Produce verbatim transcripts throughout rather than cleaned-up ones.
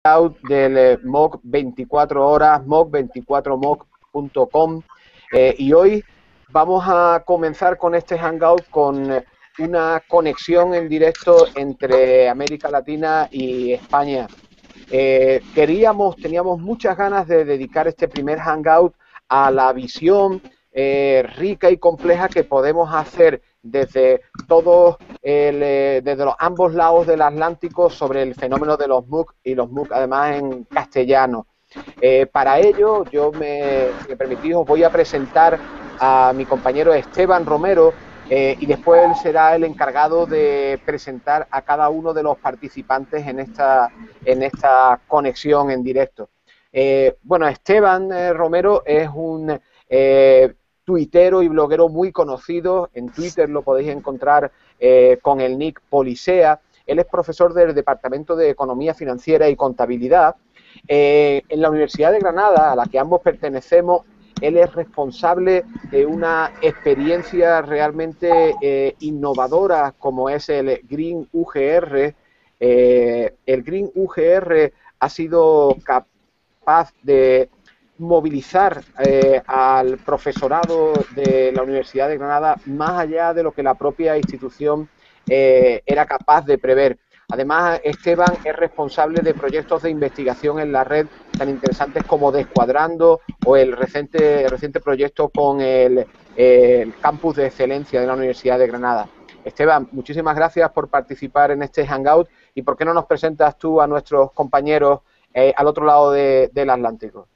hangout del eh, MOOC veinticuatro horas, moc veinticuatro moc punto com, eh, y hoy vamos a comenzar con este hangout con una conexión en directo entre América Latina y España. Eh, queríamos, teníamos muchas ganas de dedicar este primer hangout a la visión eh, rica y compleja que podemos hacer desde todos, el, eh, desde los ambos lados del Atlántico sobre el fenómeno de los MOOC y los MOOC además en castellano. Eh, para ello, yo me, si me permitís, os voy a presentar a mi compañero Esteban Romero, eh, y después él será el encargado de presentar a cada uno de los participantes en esta, en esta conexión en directo. Eh, bueno, Esteban eh, Romero es un eh, tuitero y bloguero muy conocido. En Twitter lo podéis encontrar eh, con el nick Polisea. Él es profesor del Departamento de Economía Financiera y Contabilidad. Eh, en la Universidad de Granada, a la que ambos pertenecemos, él es responsable de una experiencia realmente eh, innovadora como es el Green U G R. Eh, el Green U G R ha sido capaz de movilizar eh, al profesorado de la Universidad de Granada más allá de lo que la propia institución eh, era capaz de prever. Además, Esteban es responsable de proyectos de investigación en la red tan interesantes como Descuadrando o el reciente, el reciente proyecto con el, el Campus de Excelencia de la Universidad de Granada. Esteban, muchísimas gracias por participar en este hangout y ¿por qué no nos presentas tú a nuestros compañeros eh, al otro lado de, del Atlántico?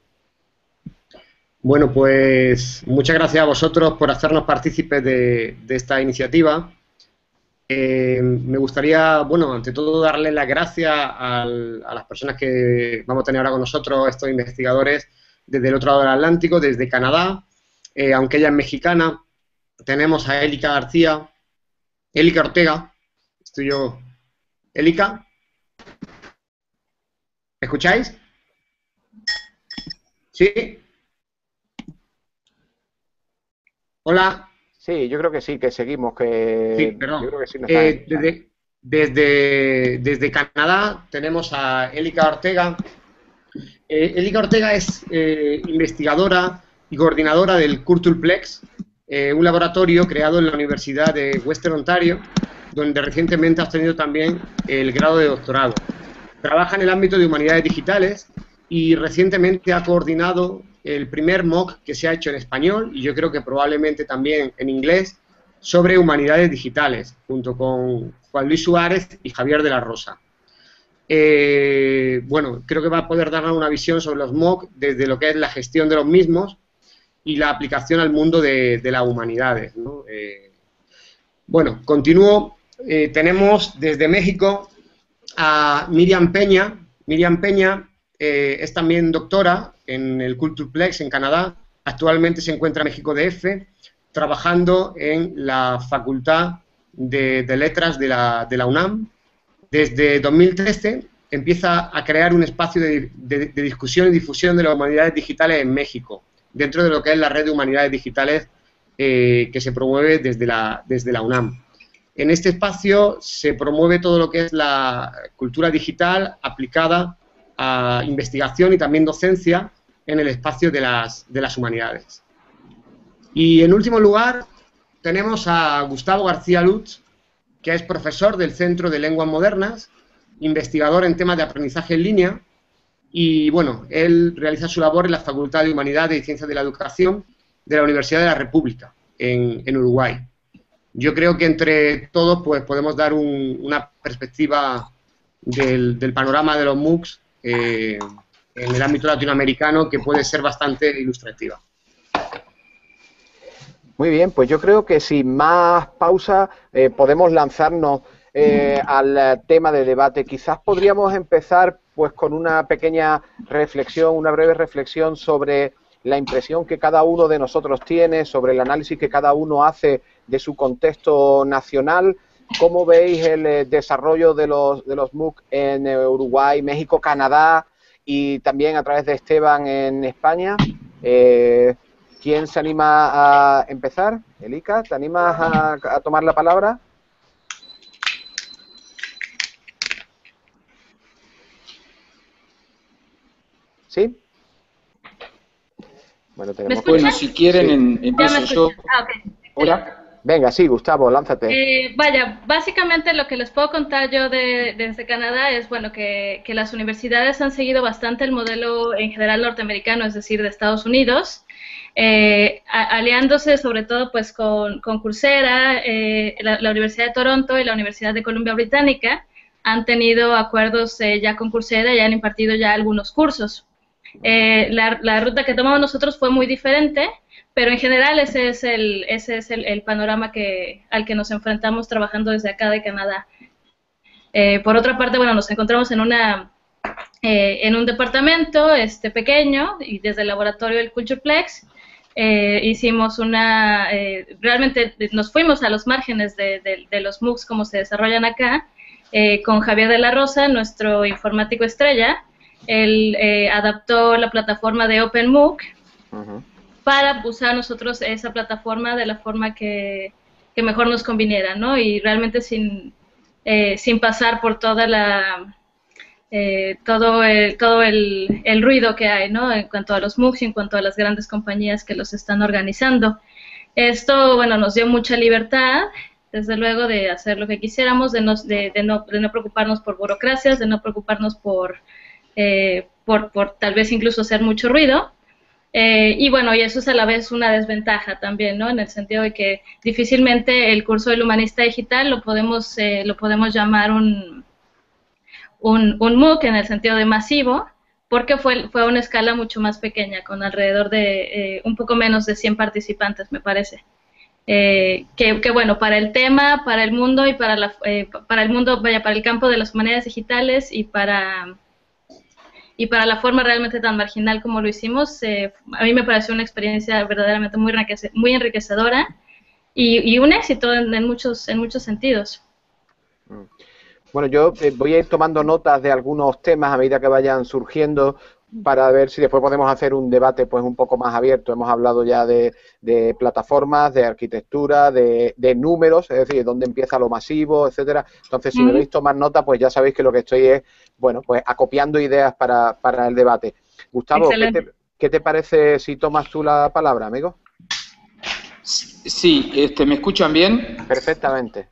Bueno, pues muchas gracias a vosotros por hacernos partícipes de, de esta iniciativa. Eh, me gustaría, bueno, ante todo darle las gracias al, a las personas que vamos a tener ahora con nosotros, estos investigadores desde el otro lado del Atlántico, desde Canadá, eh, aunque ella es mexicana. Tenemos a Élica García, Élica Ortega, estoy yo, Élica, ¿me escucháis? ¿Sí? Hola. Sí, yo creo que sí, que seguimos, que Sí, perdón. yo creo que sí nos Eh, están... desde, desde, desde Canadá tenemos a Élica Ortega. Eh, Élica Ortega es eh, investigadora y coordinadora del Culturplex, eh, un laboratorio creado en la Universidad de Western Ontario, donde recientemente ha obtenido también el grado de doctorado. Trabaja en el ámbito de humanidades digitales y recientemente ha coordinado el primer MOOC que se ha hecho en español, y yo creo que probablemente también en inglés, sobre humanidades digitales, junto con Juan Luis Suárez y Javier de la Rosa. Eh, bueno, creo que va a poder darnos una visión sobre los MOOC desde lo que es la gestión de los mismos y la aplicación al mundo de, de las humanidades, ¿no? Eh, bueno, continúo. Eh, tenemos desde México a Miriam Peña. Miriam Peña eh, es también doctora en el Culturplex en Canadá. Actualmente se encuentra en México D F, trabajando en la Facultad de, de Letras de la, de la UNAM. Desde dos mil trece empieza a crear un espacio de, de, de discusión y difusión de las humanidades digitales en México, dentro de lo que es la red de humanidades digitales eh, que se promueve desde la, desde la UNAM. En este espacio se promueve todo lo que es la cultura digital aplicada a investigación y también docencia en el espacio de las, de las humanidades. Y en último lugar tenemos a Gustavo García Lutz, que es profesor del Centro de Lenguas Modernas, investigador en temas de aprendizaje en línea, y bueno, él realiza su labor en la Facultad de Humanidades y Ciencias de la Educación de la Universidad de la República, en, en Uruguay. Yo creo que entre todos pues, podemos dar un, una perspectiva del, del panorama de los MOOCs eh, en el ámbito latinoamericano que puede ser bastante ilustrativa. Muy bien, pues yo creo que sin más pausa eh, podemos lanzarnos eh, al tema de debate. Quizás podríamos empezar pues con una pequeña reflexión, una breve reflexión sobre la impresión que cada uno de nosotros tiene, sobre el análisis que cada uno hace de su contexto nacional. ¿Cómo veis el eh, desarrollo de los, de los MOOC en eh, Uruguay, México, Canadá y también a través de Esteban en España? Eh, ¿Quién se anima a empezar? Élica, ¿te animas a, a tomar la palabra? ¿Sí? Bueno, tenemos ¿Me bueno, si quieren, sí. en, empiezo yo. Ah, okay. Hola. Venga, sí, Gustavo, lánzate. Eh, vaya, básicamente lo que les puedo contar yo de, desde Canadá es, bueno, que, que las universidades han seguido bastante el modelo en general norteamericano, es decir, de Estados Unidos, eh, a, aliándose sobre todo pues con, con Coursera, eh, la, la Universidad de Toronto y la Universidad de Columbia Británica han tenido acuerdos eh, ya con Coursera y han impartido ya algunos cursos. Eh, la, la ruta que tomamos nosotros fue muy diferente, pero en general ese es el, ese es el, el panorama que, al que nos enfrentamos trabajando desde acá de Canadá. Eh, por otra parte, bueno, nos encontramos en una eh, en un departamento este, pequeño y desde el laboratorio del Cultureplex eh, hicimos una, eh, realmente nos fuimos a los márgenes de, de, de los MOOCs como se desarrollan acá, eh, con Javier de la Rosa, nuestro informático estrella. Él eh, adaptó la plataforma de OpenMOOC uh-huh. para usar nosotros esa plataforma de la forma que, que mejor nos conviniera, ¿no? Y realmente sin, eh, sin pasar por toda la, eh, todo, el, todo el, el ruido que hay, ¿no? En cuanto a los MOOCs y en cuanto a las grandes compañías que los están organizando. Esto, bueno, nos dio mucha libertad, desde luego, de hacer lo que quisiéramos, de no, de, de no, de no preocuparnos por burocracias, de no preocuparnos por... Eh, por, por tal vez incluso hacer mucho ruido, eh, y bueno, y eso es a la vez una desventaja también, ¿no? En el sentido de que difícilmente el curso del humanista digital lo podemos, eh, lo podemos llamar un, un, un MOOC en el sentido de masivo, porque fue, fue a una escala mucho más pequeña, con alrededor de eh, un poco menos de cien participantes, me parece. Eh, que, que bueno, para el tema, para el mundo y para, la, eh, para el mundo, vaya, para el campo de las humanidades digitales y para... y para la forma realmente tan marginal como lo hicimos, eh, a mí me pareció una experiencia verdaderamente muy, enriquece muy enriquecedora y, y un éxito en, en, muchos, en muchos sentidos. Bueno, yo eh, voy a ir tomando notas de algunos temas a medida que vayan surgiendo para ver si después podemos hacer un debate pues un poco más abierto. Hemos hablado ya de, de plataformas, de arquitectura, de, de números, es decir, dónde empieza lo masivo, etcétera. Entonces, si mm. me veis tomar nota, pues ya sabéis que lo que estoy es, bueno, pues acopiando ideas para, para el debate. Gustavo, ¿qué te, ¿qué te parece si tomas tú la palabra, amigo? Sí, este, ¿me escuchan bien? Perfectamente.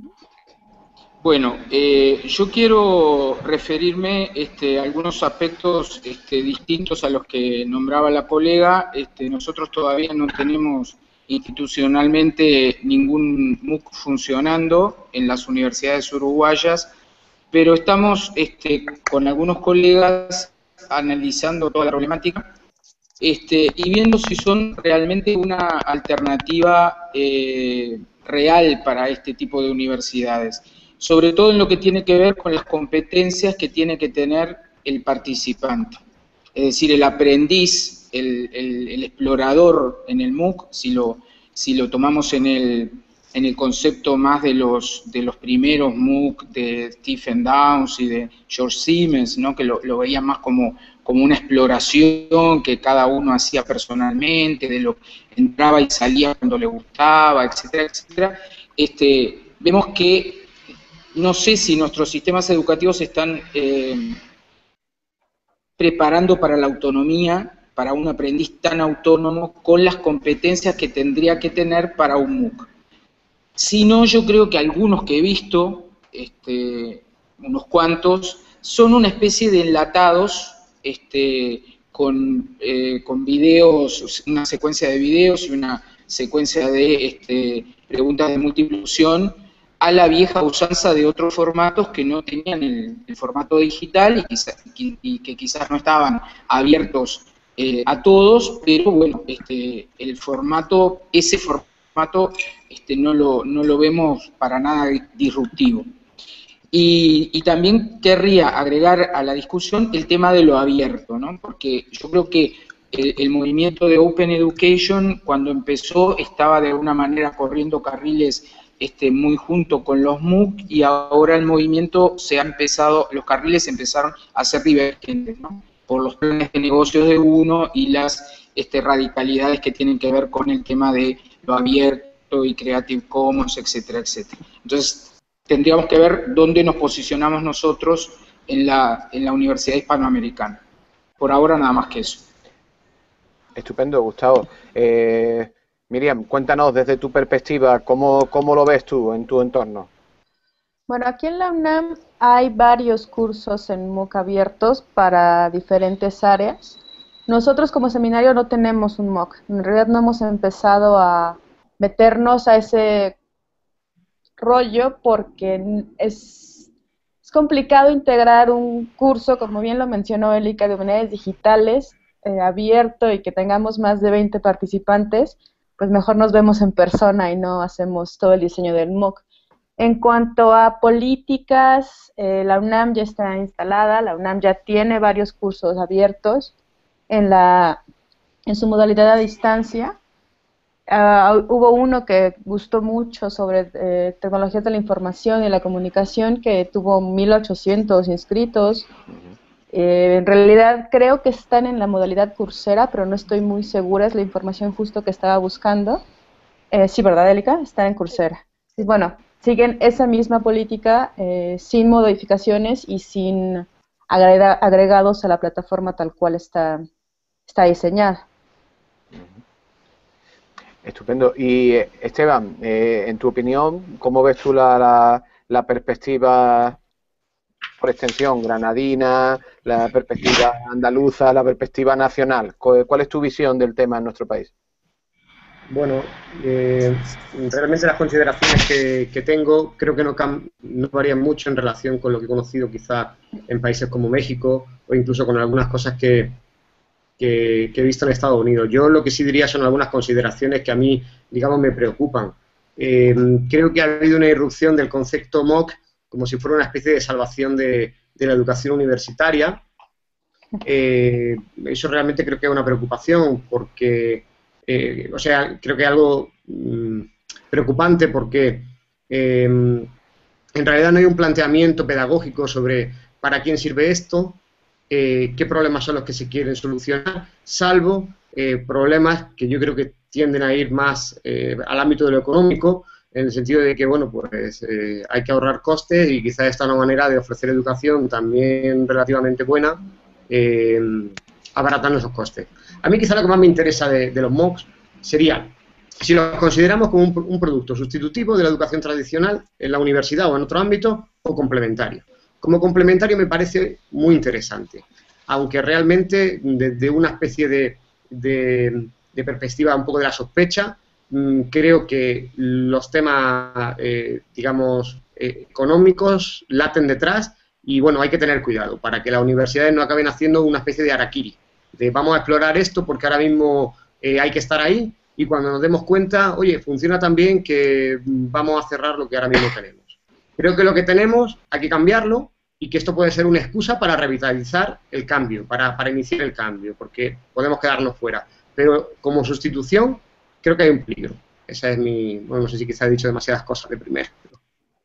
Bueno, eh, yo quiero referirme este, a algunos aspectos este, distintos a los que nombraba la colega. Este, nosotros todavía no tenemos institucionalmente ningún MOOC funcionando en las universidades uruguayas, pero estamos este, con algunos colegas analizando toda la problemática este, y viendo si son realmente una alternativa eh, real para este tipo de universidades, sobre todo en lo que tiene que ver con las competencias que tiene que tener el participante. Es decir, el aprendiz, el, el, el explorador en el MOOC, si lo, si lo tomamos en el, en el concepto más de los, de los primeros MOOC de Stephen Downes y de George Siemens, ¿no? Que lo, lo veían más como, como una exploración que cada uno hacía personalmente, de lo que entraba y salía cuando le gustaba, etcétera, etcétera. Este, vemos que no sé si nuestros sistemas educativos están eh, preparando para la autonomía, para un aprendiz tan autónomo, con las competencias que tendría que tener para un MOOC. Si no, yo creo que algunos que he visto, este, unos cuantos, son una especie de enlatados este, con, eh, con videos, una secuencia de videos y una secuencia de este, preguntas de múltiple opción, a la vieja usanza de otros formatos que no tenían el, el formato digital y, quizá, y, y que quizás no estaban abiertos eh, a todos, pero bueno, este, el formato, ese formato este, no, lo, no lo vemos para nada disruptivo. Y, y también querría agregar a la discusión el tema de lo abierto, ¿no? Porque yo creo que el, el movimiento de Open Education, cuando empezó, estaba de alguna manera corriendo carriles Este, muy junto con los MOOC, y ahora el movimiento se ha empezado, los carriles empezaron a ser divergentes, ¿no? Por los planes de negocios de uno y las este, radicalidades que tienen que ver con el tema de lo abierto y Creative Commons, etcétera, etcétera. Entonces, tendríamos que ver dónde nos posicionamos nosotros en la, en la Universidad Hispanoamericana. por ahora nada más que eso. Estupendo, Gustavo. Eh, Miriam, cuéntanos desde tu perspectiva, ¿cómo, cómo lo ves tú en tu entorno? Bueno, aquí en la UNAM hay varios cursos en MOOC abiertos para diferentes áreas. Nosotros como seminario no tenemos un MOOC, en realidad no hemos empezado a meternos a ese rollo porque es, es complicado integrar un curso, como bien lo mencionó Elika, de humanidades digitales, eh, abierto y que tengamos más de veinte participantes, pues mejor nos vemos en persona y no hacemos todo el diseño del MOOC. En cuanto a políticas, eh, la UNAM ya está instalada, la UNAM ya tiene varios cursos abiertos en, la, en su modalidad a distancia. Uh, hubo uno que gustó mucho sobre eh, tecnologías de la información y la comunicación que tuvo mil ochocientos inscritos. Eh, en realidad creo que están en la modalidad Coursera, pero no estoy muy segura, es la información justo que estaba buscando. Eh, sí, ¿verdad, Elika? Están en Coursera. Sí, bueno, siguen esa misma política eh, sin modificaciones y sin agrega agregados a la plataforma tal cual está, está diseñada. Estupendo. Y Esteban, eh, en tu opinión, ¿cómo ves tú la, la, la perspectiva por extensión granadina, la perspectiva andaluza, la perspectiva nacional? ¿Cuál es tu visión del tema en nuestro país? Bueno, eh, realmente las consideraciones que, que tengo creo que no, no varían mucho en relación con lo que he conocido quizá en países como México o incluso con algunas cosas que, que, que he visto en Estados Unidos. Yo lo que sí diría son algunas consideraciones que a mí, digamos, me preocupan. Eh, creo que ha habido una irrupción del concepto MOOC como si fuera una especie de salvación de, de la educación universitaria. Eh, eso realmente creo que es una preocupación porque... Eh, o sea, creo que es algo mmm, preocupante porque eh, en realidad no hay un planteamiento pedagógico sobre para quién sirve esto, eh, qué problemas son los que se quieren solucionar, salvo eh, problemas que yo creo que tienden a ir más eh, al ámbito de lo económico, en el sentido de que, bueno, pues eh, hay que ahorrar costes y quizás esta es una manera de ofrecer educación también relativamente buena, eh, abaratando esos costes. A mí quizá lo que más me interesa de, de los MOOCs sería si los consideramos como un, un producto sustitutivo de la educación tradicional en la universidad o en otro ámbito o complementario. Como complementario me parece muy interesante, aunque realmente desde una especie de, de, de perspectiva un poco de la sospecha, mmm, creo que los temas, eh, digamos, eh, económicos laten detrás y, bueno, hay que tener cuidado para que las universidades no acaben haciendo una especie de harakiri. De vamos a explorar esto porque ahora mismo eh, hay que estar ahí y cuando nos demos cuenta, oye, funciona tan bien que vamos a cerrar lo que ahora mismo tenemos. Creo que lo que tenemos hay que cambiarlo y que esto puede ser una excusa para revitalizar el cambio, para, para iniciar el cambio, porque podemos quedarnos fuera. Pero como sustitución, creo que hay un peligro. Esa es mi... Bueno, no sé si quizá he dicho demasiadas cosas de primero. Pero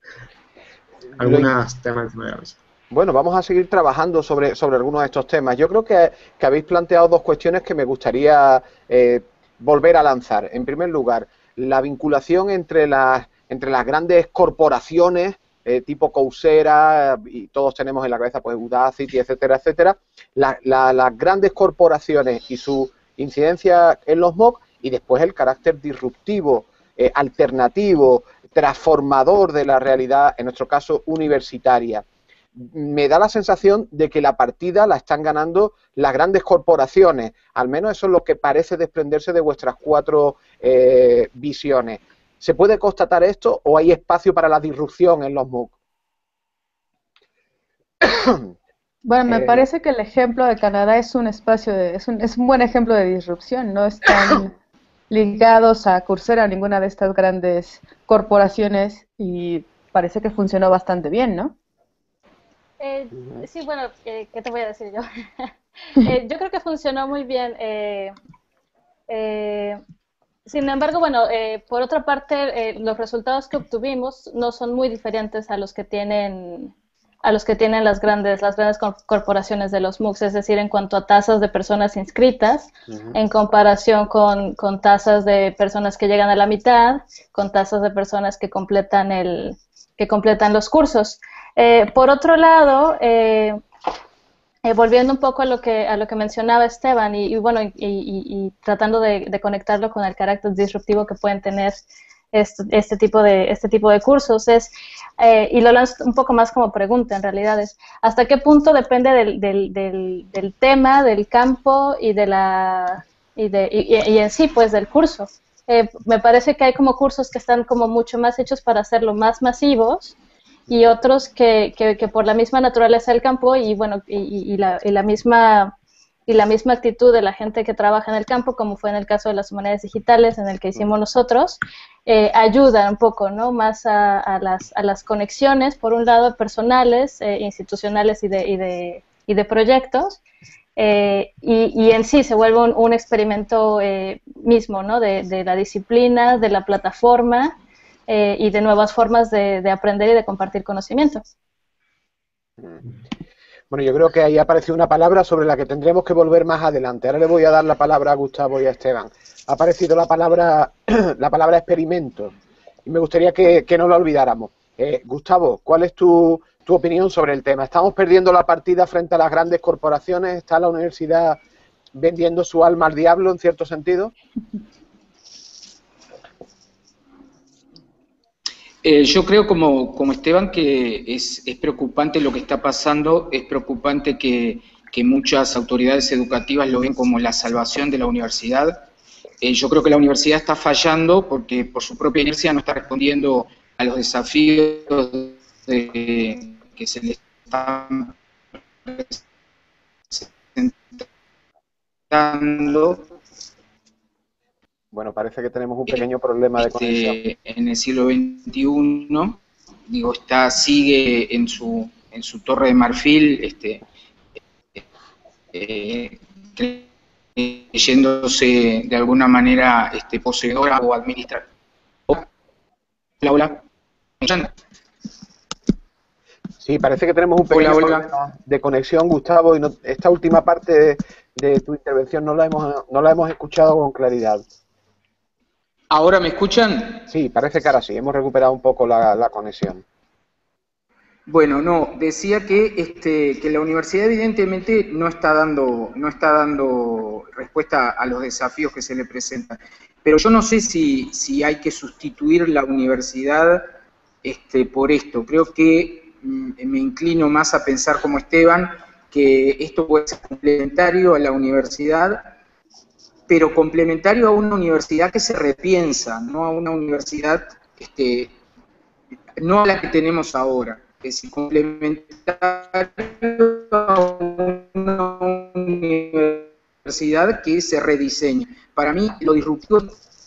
algunos temas encima de la mesa. Bueno, vamos a seguir trabajando sobre, sobre algunos de estos temas. Yo creo que, que habéis planteado dos cuestiones que me gustaría eh, volver a lanzar. En primer lugar, la vinculación entre las, entre las grandes corporaciones eh, tipo Coursera, y todos tenemos en la cabeza pues Udacity, etcétera, etcétera, la, la, las grandes corporaciones y su incidencia en los MOOC, y después el carácter disruptivo, eh, alternativo, transformador de la realidad, en nuestro caso universitaria. Me da la sensación de que la partida la están ganando las grandes corporaciones, al menos eso es lo que parece desprenderse de vuestras cuatro eh, visiones. ¿Se puede constatar esto o hay espacio para la disrupción en los MOOC? Bueno, me eh, parece que el ejemplo de Canadá es un espacio, de, es, un, es un buen ejemplo de disrupción, no están ligados a Coursera, ninguna de estas grandes corporaciones, y parece que funcionó bastante bien, ¿no? Eh, sí, bueno, eh, ¿qué te voy a decir yo? eh, yo creo que funcionó muy bien. Eh, eh, sin embargo, bueno, eh, por otra parte, eh, los resultados que obtuvimos no son muy diferentes a los que tienen a los que tienen las grandes las grandes corporaciones de los MOOCs, es decir, en cuanto a tasas de personas inscritas, uh-huh. en comparación con, con tasas de personas que llegan a la mitad, con tasas de personas que completan el que completan los cursos. Eh, por otro lado, eh, eh, volviendo un poco a lo que a lo que mencionaba Esteban y, y bueno y, y, y tratando de, de conectarlo con el carácter disruptivo que pueden tener este, este tipo de este tipo de cursos es eh, y lo lanzo un poco más como pregunta en realidad es hasta qué punto depende del, del, del, del tema, del campo y de la y de y, y en sí pues del curso. Eh, me parece que hay como cursos que están como mucho más hechos para hacerlo más masivos y otros que, que, que por la misma naturaleza del campo y bueno y, y, la, y la misma y la misma actitud de la gente que trabaja en el campo, como fue en el caso de las humanidades digitales, en el que hicimos nosotros, eh, ayuda un poco, ¿no? Más a, a, las, a las conexiones, por un lado, personales, eh, institucionales y de, y de, y de proyectos, eh, y, y en sí se vuelve un, un experimento eh, mismo, ¿no? De, de la disciplina, de la plataforma, eh, y de nuevas formas de, de aprender y de compartir conocimientos. Bueno, yo creo que ahí apareció una palabra sobre la que tendremos que volver más adelante. Ahora le voy a dar la palabra a Gustavo y a Esteban. Ha aparecido la palabra, la palabra experimento. Y me gustaría que, que no la olvidáramos. Eh, Gustavo, ¿cuál es tu, tu opinión sobre el tema? ¿Estamos perdiendo la partida frente a las grandes corporaciones? ¿Está la universidad vendiendo su alma al diablo en cierto sentido? Eh, yo creo como, como Esteban que es, es preocupante lo que está pasando, es preocupante que, que muchas autoridades educativas lo ven como la salvación de la universidad. Eh, yo creo que la universidad está fallando porque por su propia inercia no está respondiendo a los desafíos de, que se le están presentando. Bueno, parece que tenemos un pequeño problema de conexión. Este, en el siglo veintiuno, digo, está, sigue en su, en su torre de marfil, este, eh, creyéndose de alguna manera este, poseedora o administradora. Hola, hola. Sí, parece que tenemos un pequeño hola, hola. problema de conexión, Gustavo, y no, esta última parte de, de tu intervención no la hemos, no la hemos escuchado con claridad. ¿Ahora me escuchan? Sí, parece que ahora sí, hemos recuperado un poco la, la conexión. Bueno, no, decía que, este, que la universidad evidentemente no está dando, no está dando respuesta a los desafíos que se le presentan. Pero yo no sé si, si hay que sustituir la universidad este, por esto. Creo que mm, me inclino más a pensar como Esteban, que esto puede ser complementario a la universidad, pero complementario a una universidad que se repiensa, no a una universidad, este, no a la que tenemos ahora, es decir, complementario a una universidad que se rediseña. Para mí, lo disruptivo...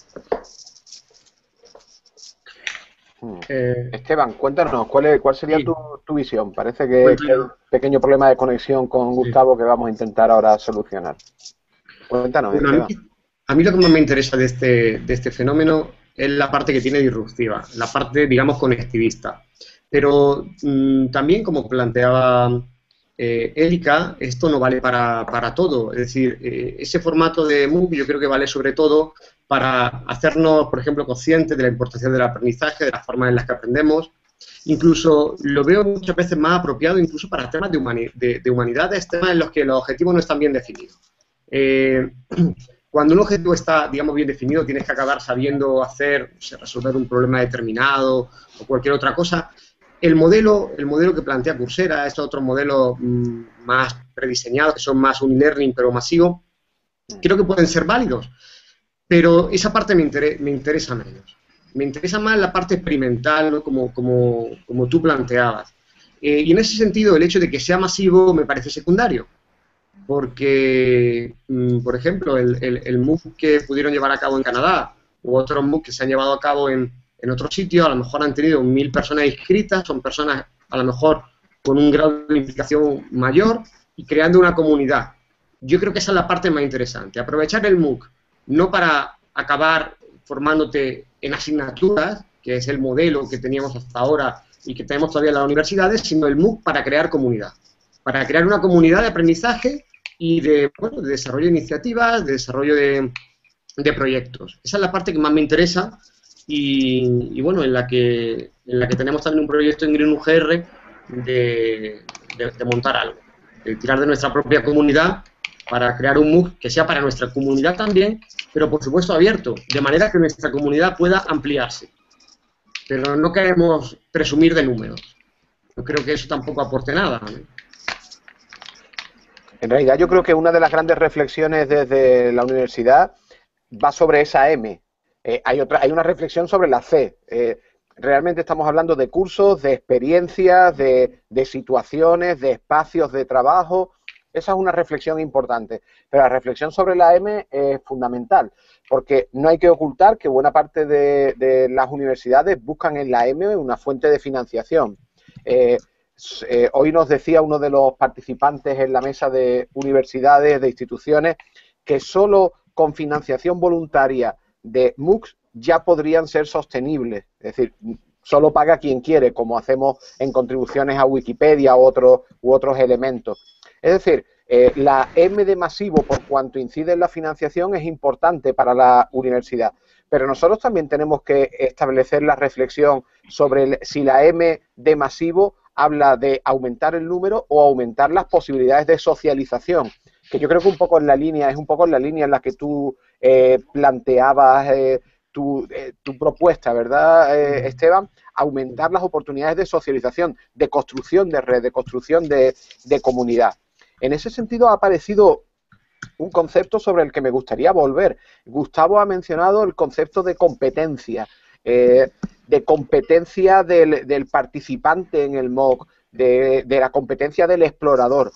Eh, Esteban, cuéntanos, ¿cuál, es, cuál sería sí. tu, tu visión? Parece que, que hay un pequeño problema de conexión con Gustavo sí. que vamos a intentar ahora solucionar. Cuéntanos, bueno, Esteban. A mí, a mí lo que más me interesa de este, de este fenómeno es la parte que tiene disruptiva, la parte, digamos, conectivista. Pero mmm, también, como planteaba eh, Erika, esto no vale para, para todo. Es decir, eh, ese formato de MOOC yo creo que vale sobre todo para hacernos, por ejemplo, conscientes de la importancia del aprendizaje, de las formas en las que aprendemos. Incluso lo veo muchas veces más apropiado incluso para temas de, humani de, de humanidades, temas en los que los objetivos no están bien definidos. Eh, cuando un objetivo está, digamos, bien definido, tienes que acabar sabiendo hacer, o sea, resolver un problema determinado o cualquier otra cosa. El modelo, el modelo que plantea Coursera, estos otros modelos mmm, más prediseñados, que son más unilearning pero masivo, creo que pueden ser válidos, pero esa parte me, inter me interesa menos. Me interesa más la parte experimental, ¿no? como, como, como tú planteabas. Eh, y en ese sentido, el hecho de que sea masivo me parece secundario. Porque, mmm, por ejemplo, el, el, el MOOC que pudieron llevar a cabo en Canadá u otros MOOC que se han llevado a cabo en, en otros sitios, a lo mejor han tenido mil personas inscritas, son personas a lo mejor con un grado de implicación mayor y creando una comunidad. Yo creo que esa es la parte más interesante, aprovechar el MOOC, no para acabar formándote en asignaturas, que es el modelo que teníamos hasta ahora y que tenemos todavía en las universidades, sino el MOOC para crear comunidad, para crear una comunidad de aprendizaje y de, bueno, de desarrollo de iniciativas, de desarrollo de, de proyectos. Esa es la parte que más me interesa y, y bueno, en la, que, en la que tenemos también un proyecto en Green U G R de, de, de montar algo. eh, tirar de nuestra propia comunidad para crear un MOOC que sea para nuestra comunidad también, pero por supuesto abierto, de manera que nuestra comunidad pueda ampliarse. Pero no queremos presumir de números. Yo creo que eso tampoco aporte nada, ¿no? En realidad yo creo que una de las grandes reflexiones desde la universidad va sobre esa M. Eh, hay, otra, hay una reflexión sobre la C. Eh, realmente estamos hablando de cursos, de experiencias, de, de situaciones, de espacios de trabajo. Esa es una reflexión importante, pero la reflexión sobre la M es fundamental, porque no hay que ocultar que buena parte de, de las universidades buscan en la M una fuente de financiación. Eh, eh, hoy nos decía uno de los participantes en la mesa de universidades, de instituciones, que solo con financiación voluntaria de MOOCs ya podrían ser sostenibles, es decir, solo paga quien quiere, como hacemos en contribuciones a Wikipedia u, otro, u otros elementos. Es decir, eh, la M de masivo, por cuanto incide en la financiación, es importante para la universidad. Pero nosotros también tenemos que establecer la reflexión sobre el, si la M de masivo habla de aumentar el número o aumentar las posibilidades de socialización, que yo creo que un poco en la línea, es un poco en la línea en la que tú eh, planteabas eh, tu, eh, tu propuesta, ¿verdad, eh, Esteban? Aumentar las oportunidades de socialización, de construcción de red, de construcción de, de comunidad. En ese sentido ha aparecido un concepto sobre el que me gustaría volver. Gustavo ha mencionado el concepto de competencia, eh, de competencia del, del participante en el MOOC, de, de la competencia del explorador.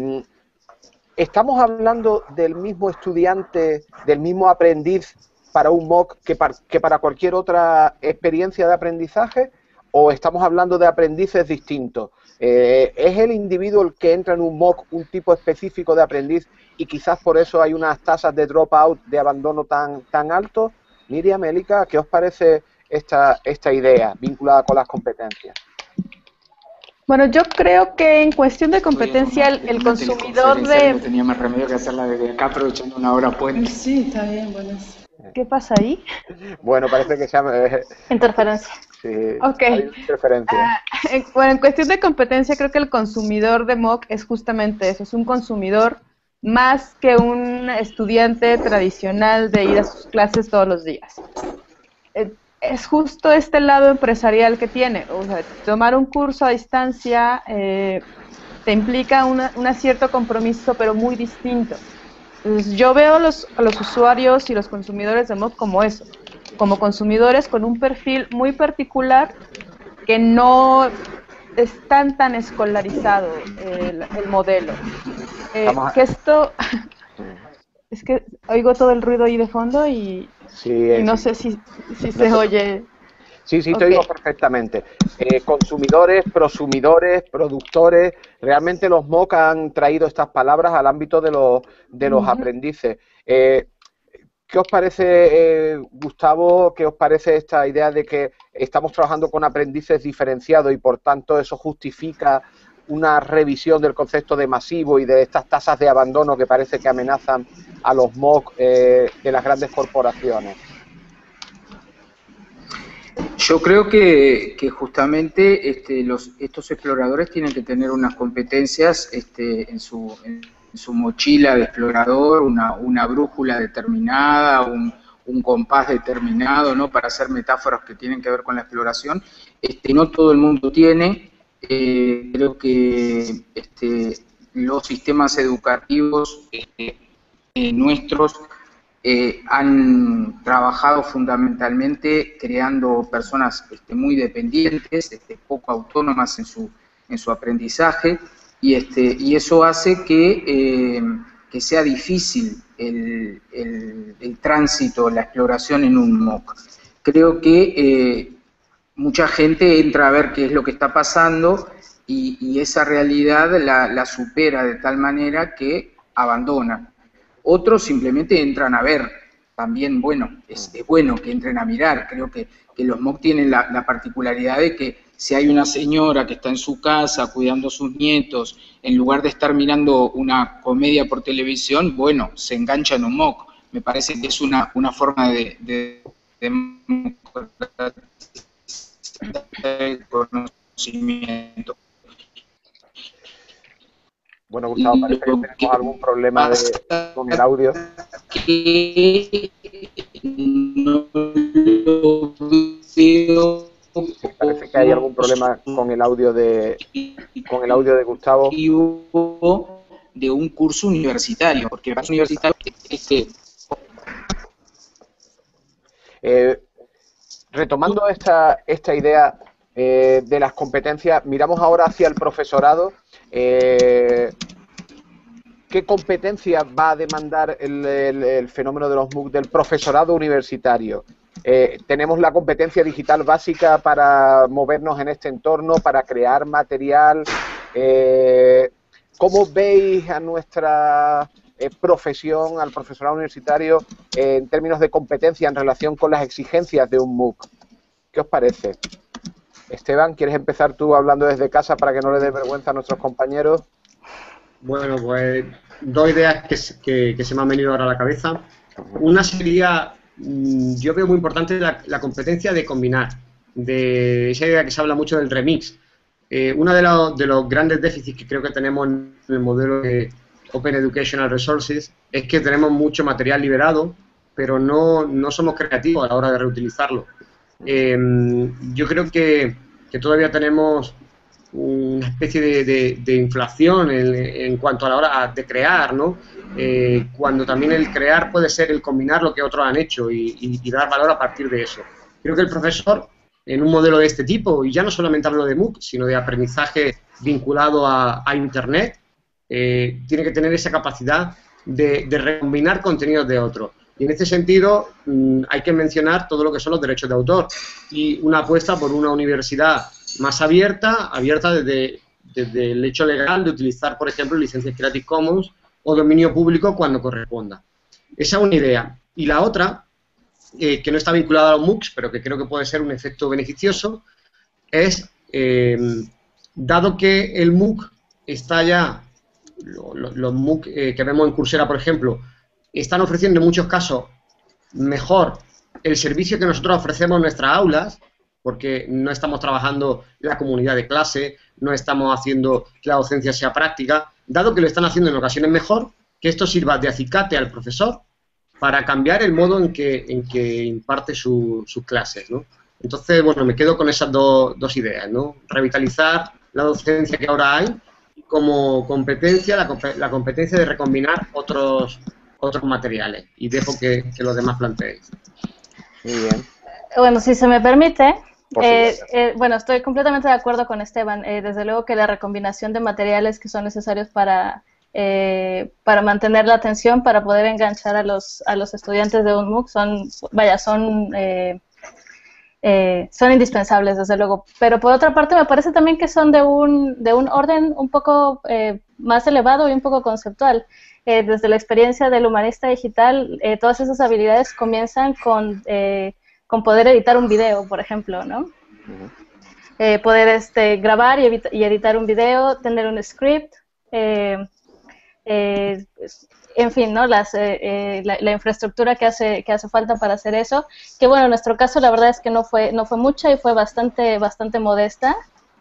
¿Estamos hablando del mismo estudiante, del mismo aprendiz para un MOOC que para, que para cualquier otra experiencia de aprendizaje? ¿O estamos hablando de aprendices distintos? Eh, ¿Es el individuo el que entra en un MOOC un tipo específico de aprendiz y quizás por eso hay unas tasas de dropout, de abandono tan, tan altos? Miriam, Elika, ¿qué os parece esta, esta idea vinculada con las competencias? Bueno, yo creo que en cuestión de competencia el, el consumidor de... No tenía más remedio que hacerla desde acá aprovechando una hora puente. Sí, está bien, bueno. ¿Qué pasa ahí? Bueno, parece que se llama... Eh, Interferencia. Sí, ok. Hay interferencia. Uh, en, bueno, en cuestión de competencia creo que el consumidor de MOOC es justamente eso, es un consumidor más que un estudiante tradicional de ir a sus clases todos los días. Eh, es justo este lado empresarial que tiene, o sea, tomar un curso a distancia eh, te implica un cierto compromiso, pero muy distinto. Entonces, yo veo los, a los usuarios y los consumidores de MOOC como eso, como consumidores con un perfil muy particular que no están tan escolarizado el, el modelo. Eh, que esto, es que oigo todo el ruido ahí de fondo y, sí, y no sé si, si se no, oye. Sí, sí, te okay. oigo perfectamente. Eh, consumidores, prosumidores, productores, realmente los MOOC han traído estas palabras al ámbito de los, de los uh-huh. aprendices. Eh, ¿Qué os parece, eh, Gustavo, qué os parece esta idea de que estamos trabajando con aprendices diferenciados y por tanto eso justifica una revisión del concepto de masivo y de estas tasas de abandono que parece que amenazan a los MOOC eh, de las grandes corporaciones? Yo creo que, que justamente este, los, estos exploradores tienen que tener unas competencias este, en, su, en su mochila de explorador, una, una brújula determinada, un, un compás determinado, ¿no? Para hacer metáforas que tienen que ver con la exploración. Este, no todo el mundo tiene. Eh, creo que este, los sistemas educativos eh, eh, nuestros eh, han trabajado fundamentalmente creando personas este, muy dependientes, este, poco autónomas en su, en su aprendizaje, y, este, y eso hace que, eh, que sea difícil el, el, el tránsito, la exploración en un MOOC. Creo que eh, mucha gente entra a ver qué es lo que está pasando y, y esa realidad la, la supera de tal manera que abandona. Otros simplemente entran a ver. También, bueno, es, es bueno que entren a mirar. Creo que, que los MOOC tienen la, la particularidad de que si hay una señora que está en su casa cuidando a sus nietos, en lugar de estar mirando una comedia por televisión, bueno, se engancha en un MOOC. Me parece que es una, una forma de, de, de conocimiento. Bueno, Gustavo, parece que tenemos algún problema de, con el audio. Que no lo veo. Parece que hay algún problema con el audio de con el audio de Gustavo. De un curso universitario, porque el curso universitario este. Eh, retomando esta esta idea eh, de las competencias, miramos ahora hacia el profesorado. Eh, ¿Qué competencias va a demandar el, el, el fenómeno de los MOOC del profesorado universitario? Eh, tenemos la competencia digital básica para movernos en este entorno, para crear material. Eh, ¿Cómo veis a nuestra eh, profesión, al profesorado universitario, eh, en términos de competencia en relación con las exigencias de un MOOC? ¿Qué os parece? Esteban, ¿quieres empezar tú hablando desde casa para que no le dé vergüenza a nuestros compañeros? Bueno, pues dos ideas que, que, que se me han venido ahora a la cabeza. Una sería, yo veo muy importante la, la competencia de combinar, de esa idea que se habla mucho del remix. Eh, uno de, lo, de los grandes déficits que creo que tenemos en el modelo de Open Educational Resources es que tenemos mucho material liberado, pero no, no somos creativos a la hora de reutilizarlo. Eh, yo creo que, que todavía tenemos una especie de, de, de inflación en, en cuanto a la hora de crear, ¿no? Eh, cuando también el crear puede ser el combinar lo que otros han hecho y, y, y dar valor a partir de eso. Creo que el profesor, en un modelo de este tipo, y ya no solamente hablo de MOOC, sino de aprendizaje vinculado a, a Internet, eh, tiene que tener esa capacidad de, de recombinar contenidos de otros. Y en este sentido mmm, hay que mencionar todo lo que son los derechos de autor y una apuesta por una universidad más abierta, abierta desde, desde el hecho legal de utilizar, por ejemplo, licencias Creative Commons o dominio público cuando corresponda. Esa es una idea. Y la otra, eh, que no está vinculada a los MOOCs, pero que creo que puede ser un efecto beneficioso, es, eh, dado que el MOOC está ya, lo, lo, los MOOC eh, que vemos en Coursera, por ejemplo, están ofreciendo en muchos casos mejor el servicio que nosotros ofrecemos en nuestras aulas, porque no estamos trabajando la comunidad de clase, no estamos haciendo que la docencia sea práctica, dado que lo están haciendo en ocasiones mejor, que esto sirva de acicate al profesor para cambiar el modo en que, en que imparte su, sus clases, ¿no? Entonces, bueno, me quedo con esas do, dos ideas, ¿no? Revitalizar la docencia que ahora hay y como competencia, la, la competencia de recombinar otros, otros materiales. Y dejo que, que los demás planteéis. Muy bien. Bueno, si se me permite, eh, eh, bueno, estoy completamente de acuerdo con Esteban. Eh, desde luego que la recombinación de materiales que son necesarios para, eh, para mantener la atención, para poder enganchar a los, a los estudiantes de un MOOC, son, vaya, son, eh, eh, son indispensables, desde luego. Pero por otra parte, me parece también que son de un, de un orden un poco eh, más elevado y un poco conceptual. Eh, desde la experiencia del humanista digital, eh, todas esas habilidades comienzan con... Eh, con poder editar un video, por ejemplo, ¿no? Uh-huh. eh, poder este, grabar y, y editar un video, tener un script, eh, eh, en fin, ¿no? Las, eh, eh, la, la infraestructura que hace, que hace falta para hacer eso, que bueno, en nuestro caso la verdad es que no fue, no fue mucha y fue bastante, bastante modesta,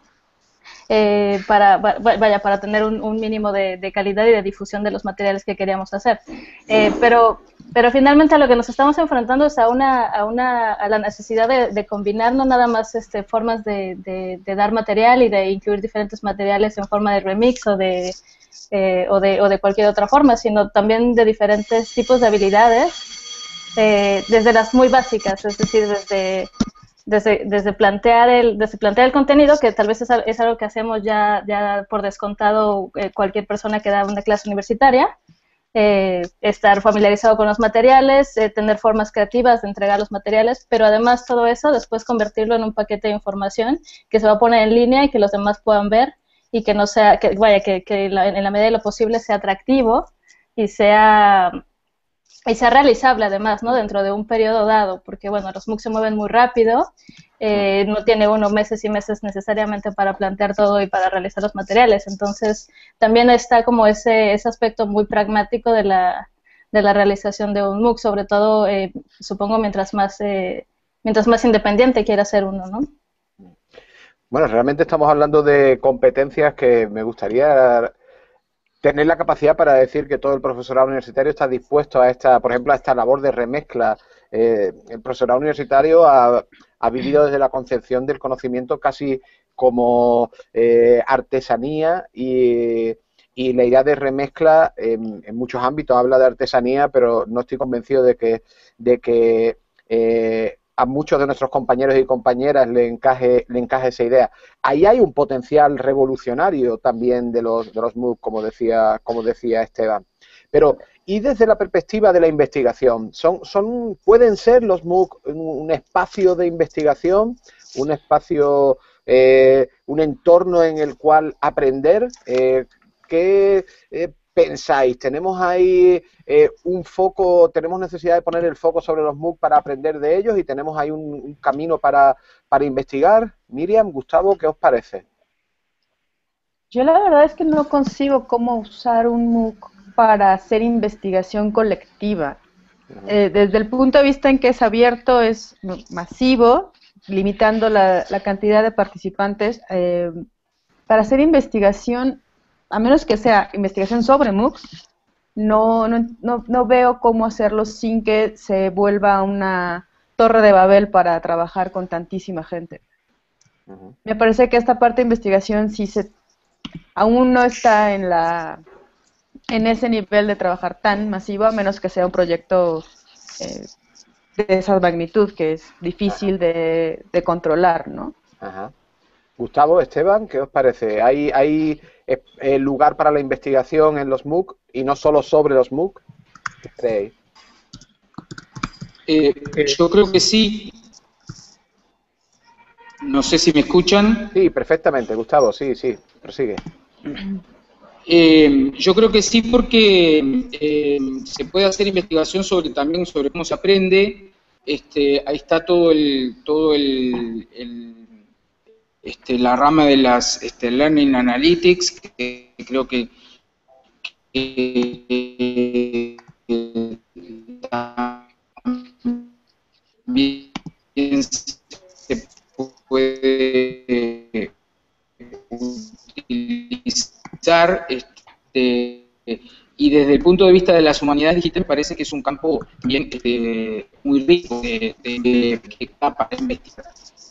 eh, para, vaya, para tener un, un mínimo de, de calidad y de difusión de los materiales que queríamos hacer. Eh, pero... Pero finalmente a lo que nos estamos enfrentando es a una a una a la necesidad de, de combinar no nada más este formas de, de, de dar material y de incluir diferentes materiales en forma de remix o de eh, o de o de cualquier otra forma, sino también de diferentes tipos de habilidades, eh, desde las muy básicas, es decir, desde desde desde plantear el desde plantear el contenido, que tal vez es, es algo que hacemos ya ya por descontado eh, cualquier persona que da una clase universitaria. Eh, estar familiarizado con los materiales, eh, tener formas creativas de entregar los materiales, pero además todo eso después convertirlo en un paquete de información que se va a poner en línea y que los demás puedan ver y que no sea, que vaya, que, que la, en la medida de lo posible sea atractivo y sea y sea realizable además, ¿no? Dentro de un periodo dado, porque bueno, los MOOC se mueven muy rápido, eh, no tiene uno meses y meses necesariamente para plantear todo y para realizar los materiales, entonces también está como ese, ese aspecto muy pragmático de la, de la realización de un MOOC, sobre todo, eh, supongo, mientras más, eh, mientras más independiente quiera ser uno, ¿no? Bueno, realmente estamos hablando de competencias que me gustaría tener la capacidad para decir que todo el profesorado universitario está dispuesto a esta, por ejemplo, a esta labor de remezcla. Eh, el profesorado universitario ha, ha vivido desde la concepción del conocimiento casi como eh, artesanía y, y la idea de remezcla en, en muchos ámbitos habla de artesanía, pero no estoy convencido de que, de que eh, a muchos de nuestros compañeros y compañeras le encaje, le encaje esa idea. Ahí hay un potencial revolucionario también de los, de los MOOC, como decía, como decía Esteban. Pero, y desde la perspectiva de la investigación, ¿son, son, ¿pueden ser los MOOC un, un espacio de investigación, un espacio, eh, un entorno en el cual aprender? Eh, ¿Qué eh, pensáis? ¿Tenemos ahí eh, un foco, tenemos necesidad de poner el foco sobre los MOOC para aprender de ellos y tenemos ahí un, un camino para, para investigar? Miriam, Gustavo, ¿qué os parece? Yo la verdad es que no concibo cómo usar un MOOC para hacer investigación colectiva. Eh, desde el punto de vista en que es abierto, es masivo, limitando la, la cantidad de participantes, eh, para hacer investigación, a menos que sea investigación sobre MOOCs, no, no, no, no veo cómo hacerlo sin que se vuelva una torre de Babel para trabajar con tantísima gente. Uh-huh. Me parece que esta parte de investigación sí se, aún no está en la en ese nivel de trabajar tan masivo, a menos que sea un proyecto eh, de esa magnitud, que es difícil de, de controlar, ¿no? Ajá. Gustavo, Esteban, ¿qué os parece? ¿Hay, hay eh, lugar para la investigación en los MOOC y no solo sobre los MOOC? ¿Qué creéis? Eh, yo creo que sí. No sé si me escuchan. Sí, perfectamente, Gustavo, sí, sí, prosigue. Eh, yo creo que sí, porque eh, se puede hacer investigación sobre también sobre cómo se aprende. Este, ahí está todo el todo el, el este, la rama de las este, Learning Analytics, que creo que, que, que también se puede utilizar, este, y desde el punto de vista de las humanidades digitales parece que es un campo bien este, muy rico de, de, de, de para investigar.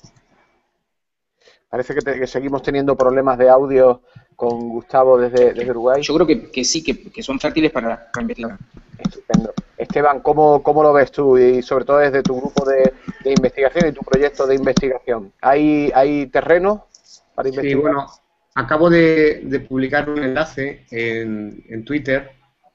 Parece que, te, que seguimos teniendo problemas de audio con Gustavo desde, desde Uruguay. Yo creo que, que sí, que, que son fértiles para, para investigar. Estupendo. Esteban, ¿cómo, ¿cómo lo ves tú? Y sobre todo desde tu grupo de, de investigación y tu proyecto de investigación. ¿Hay, hay terreno para investigar? Sí, bueno, acabo de, de publicar un enlace en, en Twitter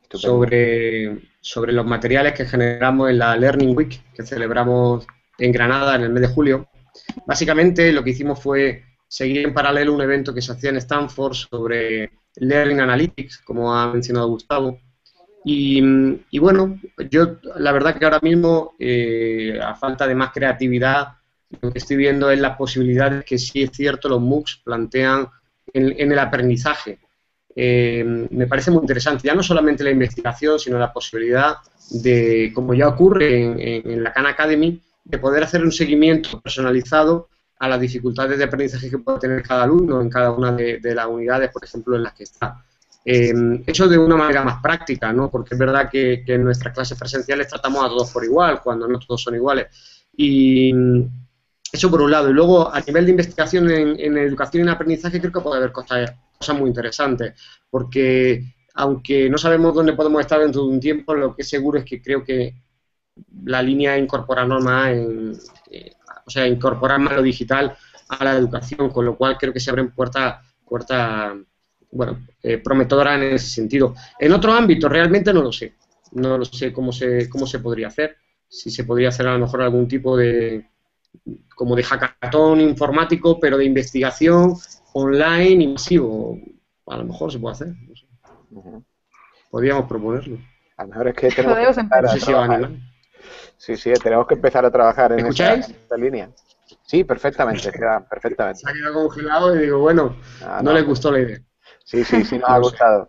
sobre, sobre los materiales que generamos en la Learning Week que celebramos en Granada en el mes de julio. Básicamente lo que hicimos fue seguir en paralelo un evento que se hacía en Stanford sobre Learning Analytics, como ha mencionado Gustavo. Y, y bueno, yo la verdad que ahora mismo, eh, a falta de más creatividad, lo que estoy viendo es las posibilidades que sí es cierto los MOOCs plantean en, en el aprendizaje. Eh, me parece muy interesante, ya no solamente la investigación, sino la posibilidad de, como ya ocurre en, en, en la Khan Academy, de poder hacer un seguimiento personalizado a las dificultades de aprendizaje que puede tener cada alumno en cada una de, de las unidades, por ejemplo, en las que está. Eh, hecho de una manera más práctica, ¿no? Porque es verdad que, que en nuestras clases presenciales tratamos a todos por igual, cuando no todos son iguales. Y eso por un lado. Y luego, a nivel de investigación en, en educación y en aprendizaje, creo que puede haber cosas, cosas muy interesantes, porque aunque no sabemos dónde podemos estar dentro de un tiempo, lo que es seguro es que creo que la línea incorporar más en, eh, o sea, incorporar más lo digital a la educación, con lo cual creo que se abren puertas, puertas bueno, eh, prometedoras en ese sentido. En otro ámbito realmente no lo sé, no lo sé cómo se, cómo se podría hacer, si se podría hacer a lo mejor algún tipo de, como de hackathon informático, pero de investigación online y masivo, a lo mejor se puede hacer, no sé. Uh-huh. Podríamos proponerlo. A lo mejor es que tenemos que empezar a trabajar. Sí, sí, tenemos que empezar a trabajar en esta, en esta línea. Sí, perfectamente, perfectamente. Se ha quedado congelado y digo, bueno, ah, no, no les gustó la idea. Sí, sí, sí, nos ha gustado.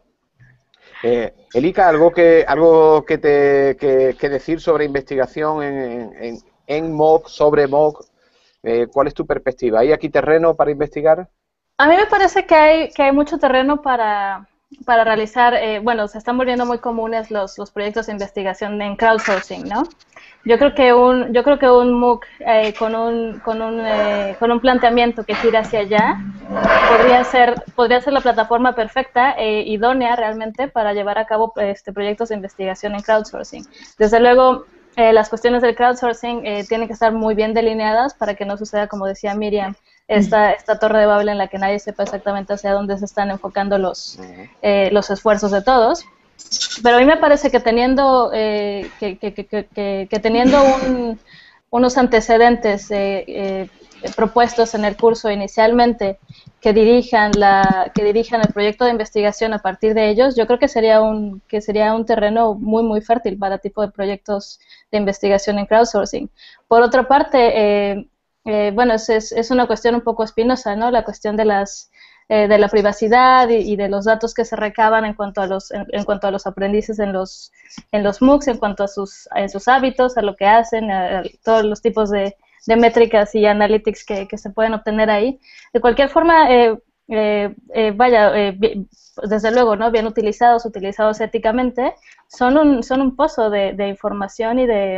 Eh, Elika, ¿algo que algo que te que, que decir sobre investigación en, en, en MOOC, sobre MOOC? Eh, ¿Cuál es tu perspectiva? ¿Hay aquí terreno para investigar? A mí me parece que hay, que hay mucho terreno para para realizar, eh, bueno, se están volviendo muy comunes los, los proyectos de investigación en crowdsourcing, ¿no? Yo creo que un, yo creo que un MOOC eh, con, un, con, un, eh, con un planteamiento que gira hacia allá podría ser, podría ser la plataforma perfecta e idónea realmente para llevar a cabo este, proyectos de investigación en crowdsourcing. Desde luego, eh, las cuestiones del crowdsourcing eh, tienen que estar muy bien delineadas para que no suceda, como decía Miriam, esta, esta torre de Babel en la que nadie sepa exactamente hacia dónde se están enfocando los, eh, los esfuerzos de todos. Pero a mí me parece que teniendo, eh, que, que, que, que, que teniendo un, unos antecedentes eh, eh, propuestos en el curso inicialmente que dirijan, la, que dirijan el proyecto de investigación a partir de ellos, yo creo que sería un, que sería un terreno muy, muy fértil para tipo de proyectos de investigación en crowdsourcing. Por otra parte, eh, eh, bueno, es, es, es una cuestión un poco espinosa, ¿no? La cuestión de las... Eh, de la privacidad y, y de los datos que se recaban en cuanto a los en, en cuanto a los aprendices en los en los MOOCs, en cuanto a sus a sus hábitos, a lo que hacen, a, a todos los tipos de, de métricas y analytics que, que se pueden obtener ahí. De cualquier forma, eh, eh, eh, vaya, eh, desde luego, ¿no? Bien utilizados, utilizados éticamente, son un son un pozo de, de información y de,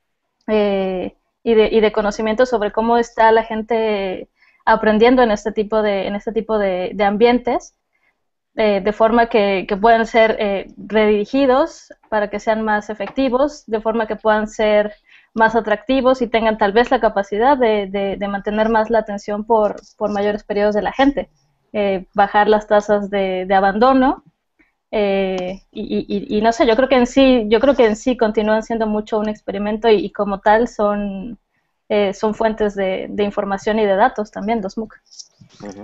eh, y de y de conocimiento sobre cómo está la gente aprendiendo en este tipo de, en este tipo de, de ambientes, eh, de forma que, que puedan ser eh, redirigidos para que sean más efectivos, de forma que puedan ser más atractivos y tengan tal vez la capacidad de, de, de mantener más la atención por, por mayores periodos de la gente, eh, bajar las tasas de, de abandono, eh, y, y, y no sé, yo creo que en sí, yo creo que en sí continúan siendo mucho un experimento y, y como tal son Eh, son fuentes de, de información y de datos también, los MOOC. Uh-huh.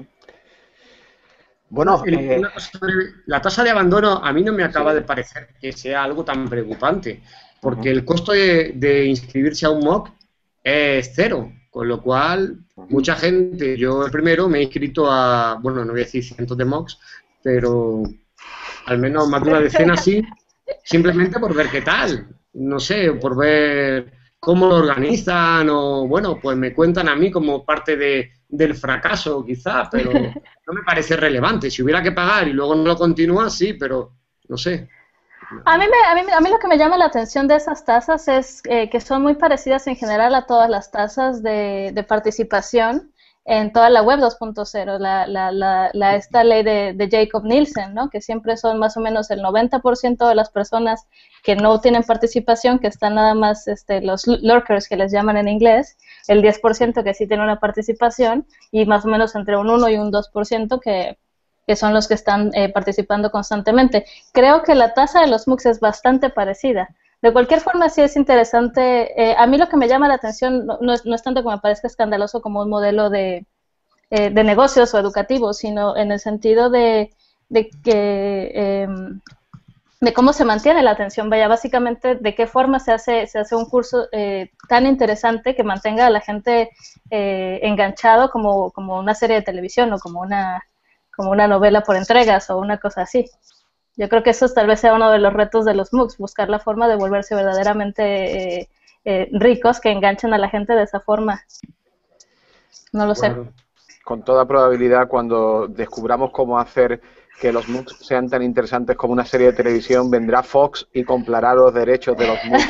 Bueno, eh... una cosa sobre la tasa de abandono a mí no me acaba sí. de parecer que sea algo tan preocupante, porque uh-huh. el costo de, de inscribirse a un MOOC es cero, con lo cual mucha gente, yo el primero me he inscrito a, bueno, no voy a decir cientos de MOOCs, pero al menos más de una decena sí, simplemente por ver qué tal, no sé, por ver cómo lo organizan o, bueno, pues me cuentan a mí como parte de, del fracaso quizá, pero no me parece relevante. Si hubiera que pagar y luego no lo continúa, sí, pero no sé. A mí, me, a, mí, a mí lo que me llama la atención de esas tasas es eh, que son muy parecidas en general a todas las tasas de, de participación en toda la web dos punto cero, la, la, la, la, esta ley de, de Jacob Nielsen, ¿no? Que siempre son más o menos el noventa por ciento de las personas que no tienen participación, que están nada más este, los lurkers, que les llaman en inglés, el diez por ciento que sí tienen una participación, y más o menos entre un uno y un dos por ciento que, que son los que están eh, participando constantemente. Creo que la tasa de los MOOCs es bastante parecida. De cualquier forma, sí es interesante. Eh, a mí lo que me llama la atención no, no, es, no es tanto que me parezca escandaloso como un modelo de, eh, de negocios o educativo, sino en el sentido de, de que eh, de cómo se mantiene la atención. Vaya, básicamente, de qué forma se hace, se hace un curso eh, tan interesante que mantenga a la gente eh, enganchado como, como una serie de televisión o como una, como una novela por entregas o una cosa así. Yo creo que eso tal vez sea uno de los retos de los MOOCs, buscar la forma de volverse verdaderamente eh, eh, ricos, que enganchen a la gente de esa forma. No lo sé. Bueno, con toda probabilidad, cuando descubramos cómo hacer que los MOOCs sean tan interesantes como una serie de televisión, vendrá Fox y comprará los derechos de los MOOCs.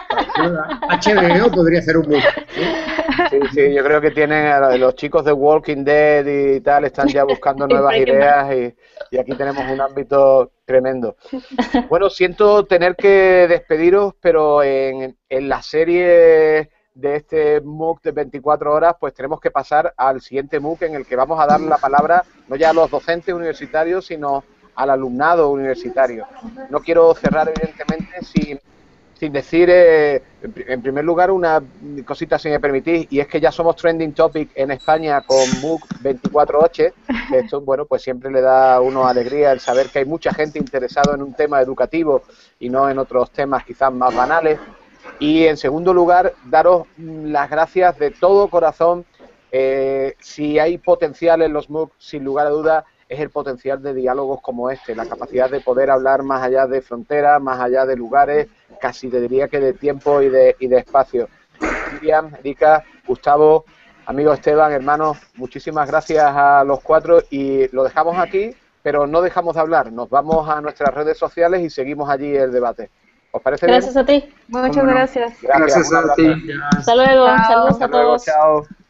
H B O podría hacer un MOOC. Sí, sí, yo creo que tienen a los chicos de Walking Dead y tal, están ya buscando nuevas ideas y, y aquí tenemos un ámbito tremendo. Bueno, siento tener que despediros, pero en, en la serie de este MOOC de veinticuatro horas, pues tenemos que pasar al siguiente MOOC en el que vamos a dar la palabra no ya a los docentes universitarios, sino al alumnado universitario. No quiero cerrar, evidentemente, sin... sin decir, eh, en primer lugar, una cosita, si me permitís, y es que ya somos trending topic en España con MOOC veinticuatro ocho. Esto, bueno, pues siempre le da a uno alegría el saber que hay mucha gente interesada en un tema educativo y no en otros temas quizás más banales. Y, en segundo lugar, daros las gracias de todo corazón. Eh, si hay potencial en los MOOC, sin lugar a dudas, es el potencial de diálogos como este, la capacidad de poder hablar más allá de fronteras, más allá de lugares, casi te diría que de tiempo y de, y de espacio. Miriam, Erika, Gustavo, amigo Esteban, hermanos, muchísimas gracias a los cuatro y lo dejamos aquí pero no dejamos de hablar. Nos vamos a nuestras redes sociales y seguimos allí el debate. ¿Os parece Gracias bien? a ti. Muchas gracias. Gracias, Gracias un a abrazo. ti. Hasta luego. Chao. Saludos Hasta a luego, todos. chao.